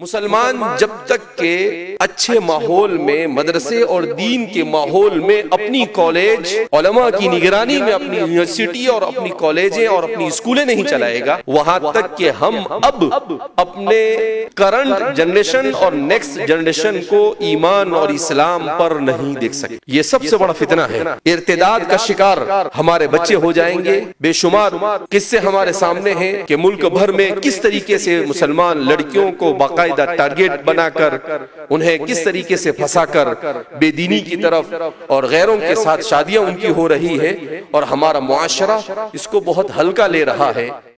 मुसलमान जब तक के अच्छे माहौल में, मदरसे और दीन के माहौल में, अपनी कॉलेज उलमा की निगरानी में अपनी यूनिवर्सिटी और अपनी कॉलेजें और अपनी स्कूलें नहीं चलाएगा, वहां तक कि हम अब अपने करंट जनरेशन और नेक्स्ट जनरेशन को ईमान और इस्लाम पर नहीं देख सकते। ये सबसे बड़ा फितना है। इर्तिदाद का शिकार हमारे बच्चे हो जाएंगे। बेशुमार किस्से हमारे सामने हैं कि मुल्क भर में किस तरीके से मुसलमान लड़कियों को बाकायदा टारगेट बनाकर उन्हें किस तरीके से फंसाकर बेदीनी की तरफ और गैरों के साथ शादियां उनकी हो रही है, और हमारा मुआशरा इसको बहुत हल्का ले रहा है।